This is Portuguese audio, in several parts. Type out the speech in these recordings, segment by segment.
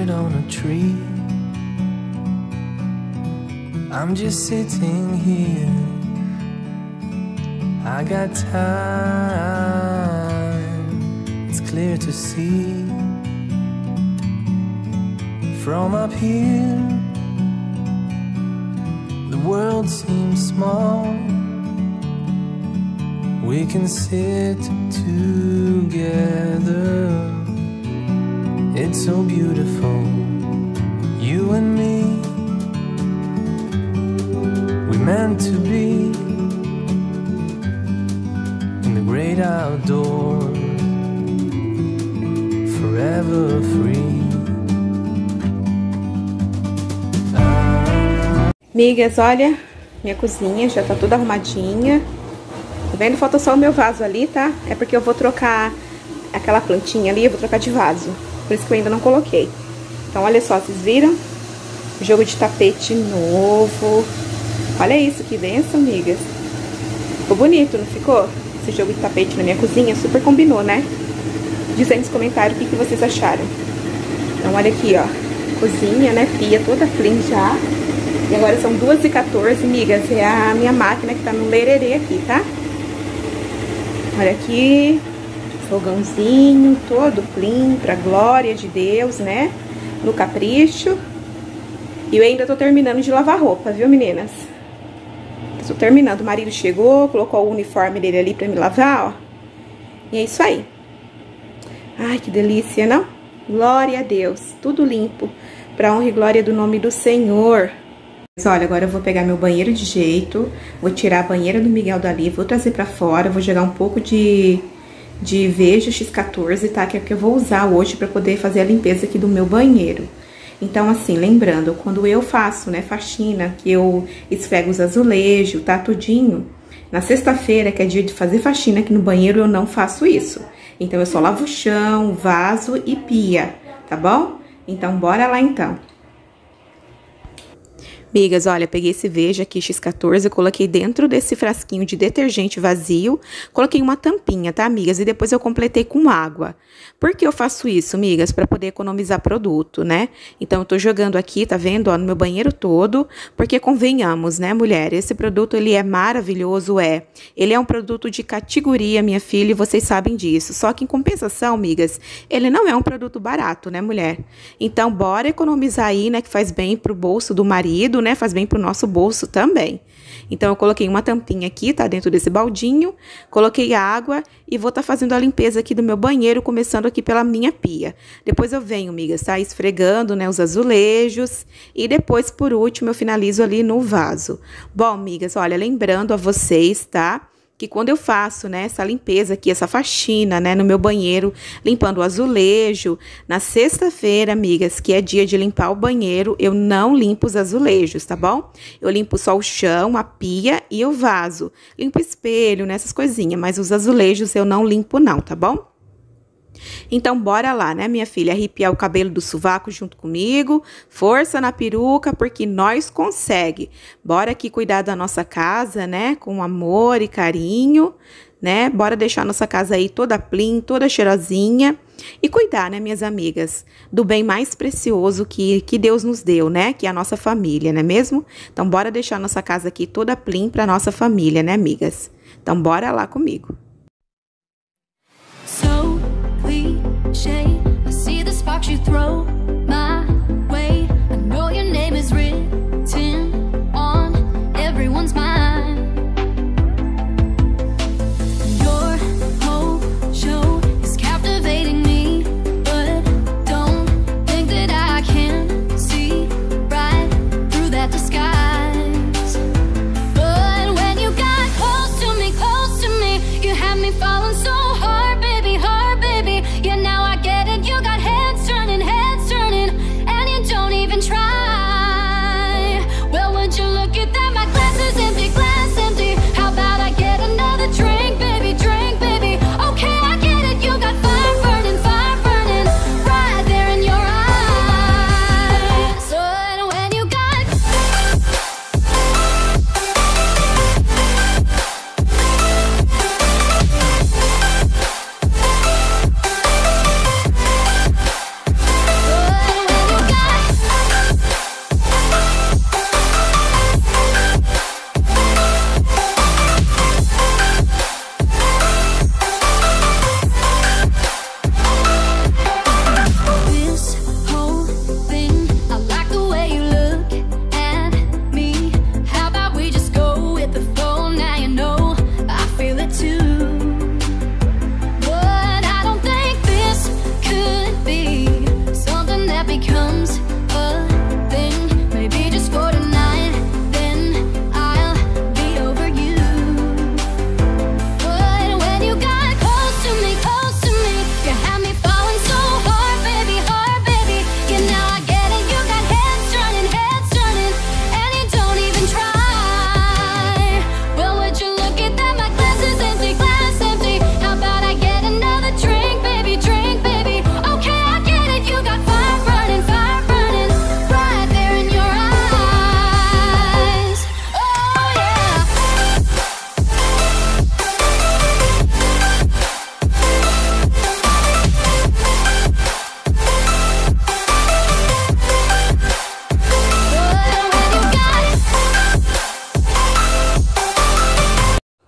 bird on a tree. I'm just sitting here. I got time, it's clear to see. From up here, the world seems small. We can sit together. It's so beautiful, you and me. We meant to be in the great outdoors, forever free. Amigas, olha, minha cozinha já tá toda arrumadinha. Tá vendo? Falta só o meu vaso ali, tá? É porque eu vou trocar aquela plantinha ali, eu vou trocar de vaso. Por isso que eu ainda não coloquei. Então, olha só, vocês viram? Jogo de tapete novo. Olha isso, que benção, amigas. Ficou bonito, não ficou? Esse jogo de tapete na minha cozinha super combinou, né? Diz aí nos comentários o que vocês acharam. Então, olha aqui, ó. Cozinha, né? Pia toda clean já. E agora são 2h14, amigas. É a minha máquina que tá no lererê aqui, tá? Olha aqui. Fogãozinho todo clean, pra glória de Deus, né? No capricho. E eu ainda tô terminando de lavar roupa, viu, meninas? Tô terminando. O marido chegou, colocou o uniforme dele ali pra me lavar, ó. E é isso aí. Ai, que delícia, não? Glória a Deus. Tudo limpo. Pra honra e glória do nome do Senhor. Mas olha, agora eu vou pegar meu banheiro de jeito. Vou tirar a banheira do Miguel dali. Vou trazer pra fora. Vou jogar um pouco de Veja X14, tá? Que é o que eu vou usar hoje pra poder fazer a limpeza aqui do meu banheiro. Então, assim, lembrando, quando eu faço, né, faxina, que eu esfrego os azulejos, tá, tudinho, na sexta-feira, que é dia de fazer faxina aqui no banheiro, eu não faço isso. Então, eu só lavo o chão, vaso e pia, tá bom? Então, bora lá, então. Amigas, olha, peguei esse Veja aqui X14, coloquei dentro desse frasquinho de detergente vazio, coloquei uma tampinha, tá, amigas? E depois eu completei com água. Por que eu faço isso, amigas? Pra poder economizar produto, né? Então, eu tô jogando aqui, tá vendo, ó, no meu banheiro todo, porque convenhamos, né, mulher? Esse produto, ele é maravilhoso, é. Ele é um produto de categoria, minha filha, e vocês sabem disso. Só que, em compensação, amigas, ele não é um produto barato, né, mulher? Então, bora economizar aí, né, que faz bem pro bolso do marido, né? Faz bem pro nosso bolso também. Então, eu coloquei uma tampinha aqui, tá? Dentro desse baldinho. Coloquei água e vou tá fazendo a limpeza aqui do meu banheiro, começando aqui pela minha pia. Depois eu venho, amigas, tá? Esfregando, né? Os azulejos. E depois, por último, eu finalizo ali no vaso. Bom, amigas, olha, lembrando a vocês, tá? Que quando eu faço, né, essa limpeza aqui, essa faxina, né, no meu banheiro, limpando o azulejo, na sexta-feira, amigas, que é dia de limpar o banheiro, eu não limpo os azulejos, tá bom? Eu limpo só o chão, a pia e o vaso. Limpo o espelho, né, essas coisinhas, mas os azulejos eu não limpo não, tá bom? Então, bora lá, né, minha filha, arrepiar o cabelo do sovaco junto comigo, força na peruca, porque nós consegue. Bora aqui cuidar da nossa casa, né, com amor e carinho, né, bora deixar nossa casa aí toda clean, toda cheirosinha e cuidar, né, minhas amigas, do bem mais precioso que Deus nos deu, né, que é a nossa família, não é mesmo? Então, bora deixar nossa casa aqui toda clean pra nossa família, né, amigas? Então, bora lá comigo. I see the sparks you throw my way. I know your name is written on everyone's mind. Your whole show is captivating me, but don't think that I can see right through that disguise. But when you got close to me, you had me falling so hard, baby, hard, baby. Yeah, now I get it, you got heads turning,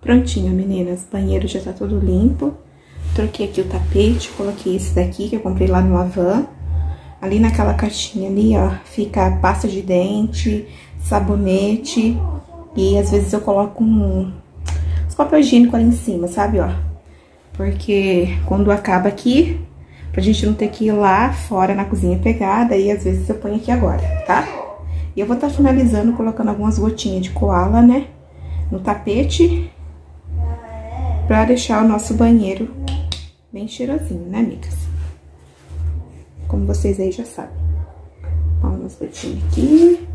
Prontinho, meninas. O banheiro já tá todo limpo. Troquei aqui o tapete, coloquei esse daqui que eu comprei lá no Havan. Ali naquela caixinha ali, ó, fica pasta de dente, sabonete. E às vezes eu coloco uns papel higiênico ali em cima, sabe, ó. Porque quando acaba aqui, pra gente não ter que ir lá fora na cozinha pegar, daí às vezes eu ponho aqui agora, tá? E eu vou estar finalizando colocando algumas gotinhas de koala, né, no tapete, pra deixar o nosso banheiro bem cheirosinho, né, amigas? Como vocês aí já sabem. Ó, umas gotinhas aqui.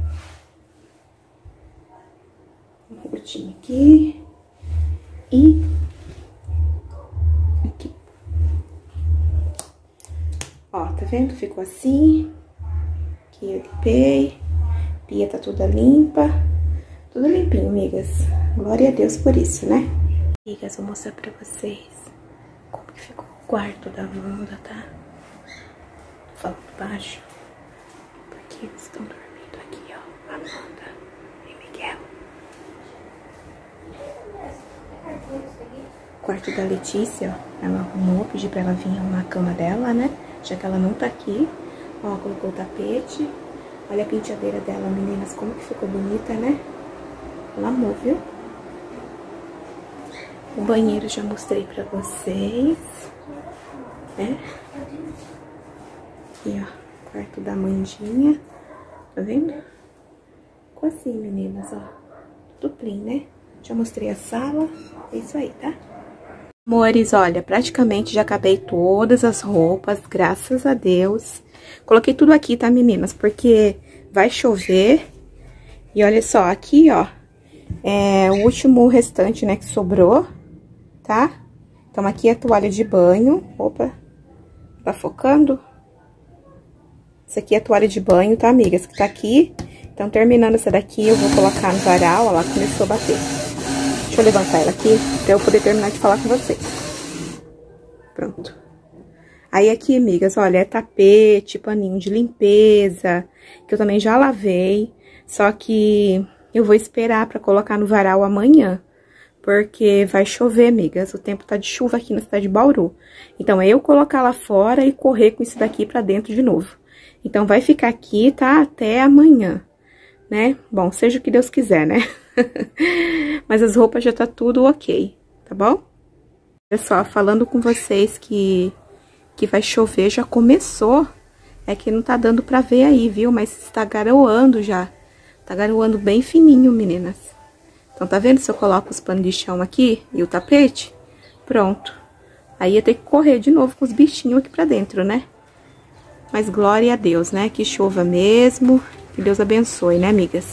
Uma gotinha aqui. E aqui. Ó, tá vendo? Ficou assim. Aqui eu limpei. Pia tá toda limpa. Tudo limpinho, amigas. Glória a Deus por isso, né? Amigas, vou mostrar pra vocês como que ficou o quarto da Amanda, tá? Tô falando baixo, porque eles estão dormindo aqui, ó. Amanda e Miguel. O quarto da Letícia, ó. Ela arrumou, pedi pra ela vir arrumar a cama dela, né? Já que ela não tá aqui. Ó, colocou o tapete. Olha a penteadeira dela, meninas, como que ficou bonita, né? Ela amou, viu? O banheiro já mostrei pra vocês, né? Aqui, ó, quarto da Mandinha. Tá vendo? Ficou assim, meninas, ó. Tudo clean, né? Já mostrei a sala. É isso aí, tá? Amores, olha, praticamente já acabei todas as roupas, graças a Deus. Coloquei tudo aqui, tá, meninas? Porque vai chover. E olha só, aqui, ó, é o último restante, né, que sobrou, tá? Então, aqui é a toalha de banho. Opa, tá focando? Essa aqui é a toalha de banho, tá, amigas? Que tá aqui. Então, terminando essa daqui, eu vou colocar no varal. Ó lá, começou a bater. Deixa eu levantar ela aqui, pra eu poder terminar de falar com vocês. Pronto. Aí, aqui, amigas, olha, é tapete, paninho de limpeza, que eu também já lavei. Só que eu vou esperar pra colocar no varal amanhã, porque vai chover, amigas. O tempo tá de chuva aqui na cidade de Bauru. Então, é eu colocar lá fora e correr com isso daqui pra dentro de novo. Então, vai ficar aqui, tá? Até amanhã, né? Bom, seja o que Deus quiser, né? Mas as roupas já tá tudo ok, tá bom? Olha só, falando com vocês que vai chover, já começou. É que não tá dando pra ver aí, viu? Mas está garoando já. Tá garoando bem fininho, meninas. Então, tá vendo? Se eu coloco os panos de chão aqui e o tapete, pronto. Aí ia ter que correr de novo com os bichinhos aqui pra dentro, né? Mas glória a Deus, né? Que chova mesmo. Que Deus abençoe, né, amigas?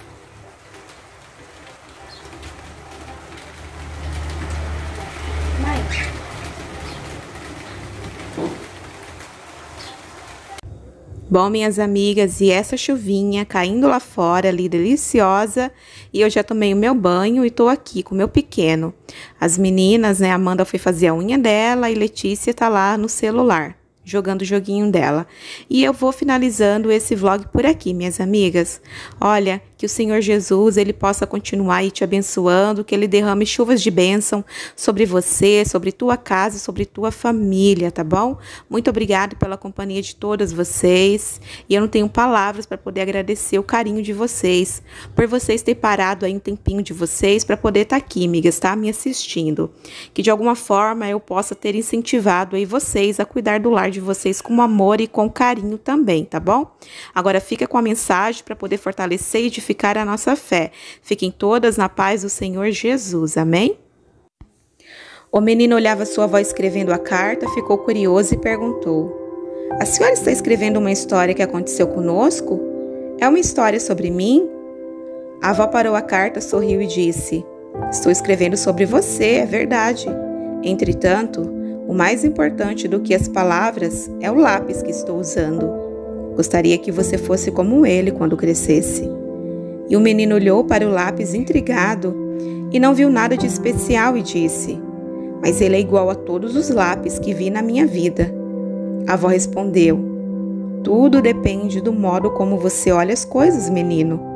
Bom, minhas amigas, e essa chuvinha caindo lá fora, ali, deliciosa, e eu já tomei o meu banho e tô aqui com o meu pequeno. As meninas, né, Amanda foi fazer a unha dela e Letícia tá lá no celular, jogando o joguinho dela. E eu vou finalizando esse vlog por aqui, minhas amigas. Olha, que o Senhor Jesus, Ele possa continuar aí te abençoando, que Ele derrame chuvas de bênção sobre você, sobre tua casa, sobre tua família, tá bom? Muito obrigada pela companhia de todas vocês. E eu não tenho palavras para poder agradecer o carinho de vocês, por vocês terem parado aí um tempinho de vocês para poder estar aqui, amigas, tá? Me assistindo. Que de alguma forma eu possa ter incentivado aí vocês a cuidar do lar de vocês com amor e com carinho também, tá bom? Agora fica com a mensagem para poder fortalecer e edificar a nossa fé. Fiquem todas na paz do Senhor Jesus, amém? O menino olhava sua avó escrevendo a carta, ficou curioso e perguntou: a senhora está escrevendo uma história que aconteceu conosco? É uma história sobre mim? A avó parou a carta, sorriu e disse: estou escrevendo sobre você, é verdade. Entretanto, o mais importante do que as palavras é o lápis que estou usando. Gostaria que você fosse como ele quando crescesse. E o menino olhou para o lápis intrigado e não viu nada de especial e disse: mas ele é igual a todos os lápis que vi na minha vida. A avó respondeu: tudo depende do modo como você olha as coisas, menino.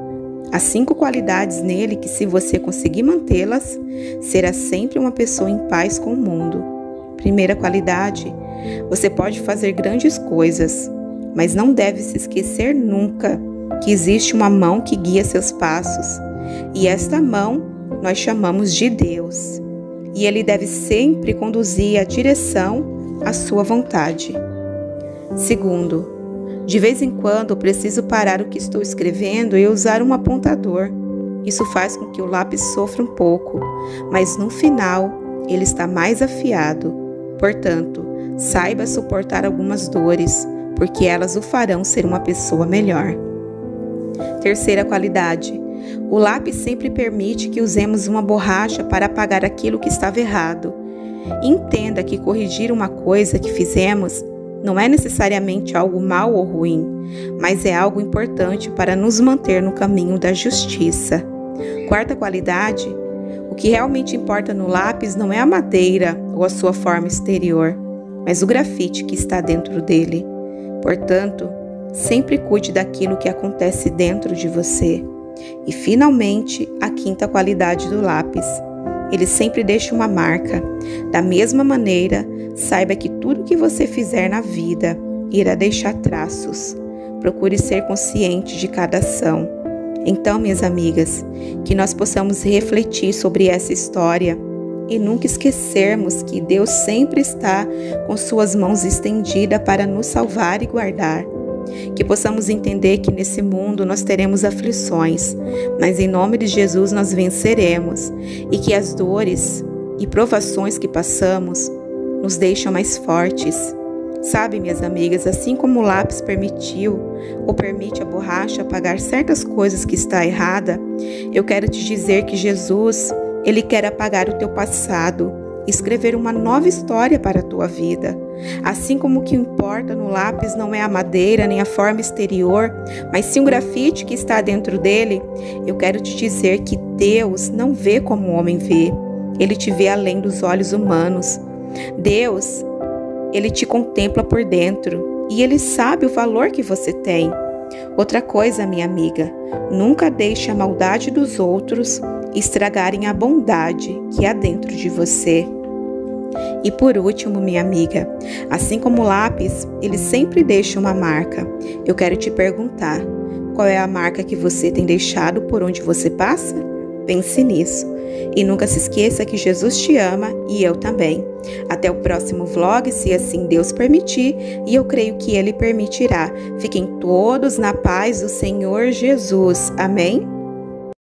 Há 5 qualidades nele que, se você conseguir mantê-las, será sempre uma pessoa em paz com o mundo. Primeira qualidade: você pode fazer grandes coisas, mas não deve se esquecer nunca que existe uma mão que guia seus passos, e esta mão nós chamamos de Deus, e Ele deve sempre conduzir a direção à sua vontade. Segundo, de vez em quando preciso parar o que estou escrevendo e usar um apontador. Isso faz com que o lápis sofra um pouco, mas no final ele está mais afiado. Portanto, saiba suportar algumas dores, porque elas o farão ser uma pessoa melhor. Terceira qualidade: o lápis sempre permite que usemos uma borracha para apagar aquilo que estava errado. Entenda que corrigir uma coisa que fizemos não é necessariamente algo mal ou ruim, mas é algo importante para nos manter no caminho da justiça. Quarta qualidade: o que realmente importa no lápis não é a madeira ou a sua forma exterior, mas o grafite que está dentro dele. Portanto, sempre cuide daquilo que acontece dentro de você. E, finalmente, a quinta qualidade do lápis: ele sempre deixa uma marca. Da mesma maneira, saiba que tudo que você fizer na vida irá deixar traços. Procure ser consciente de cada ação. Então, minhas amigas, que nós possamos refletir sobre essa história e nunca esquecermos que Deus sempre está com suas mãos estendidas para nos salvar e guardar. Que possamos entender que nesse mundo nós teremos aflições, mas em nome de Jesus nós venceremos, e que as dores e provações que passamos nos deixam mais fortes. Sabe, minhas amigas, assim como o lápis permitiu ou permite a borracha apagar certas coisas que está errada, eu quero te dizer que Jesus, Ele quer apagar o teu passado e escrever uma nova história para a tua vida. Assim como o que importa no lápis não é a madeira nem a forma exterior, mas sim o grafite que está dentro dele, eu quero te dizer que Deus não vê como o homem vê. Ele te vê além dos olhos humanos. Deus, Ele te contempla por dentro e Ele sabe o valor que você tem. Outra coisa, minha amiga, nunca deixe a maldade dos outros estragarem a bondade que há dentro de você. E por último, minha amiga, assim como o lápis, ele sempre deixa uma marca. Eu quero te perguntar, qual é a marca que você tem deixado por onde você passa? Pense nisso. E nunca se esqueça que Jesus te ama e eu também. Até o próximo vlog, se assim Deus permitir, e eu creio que Ele permitirá. Fiquem todos na paz do Senhor Jesus. Amém?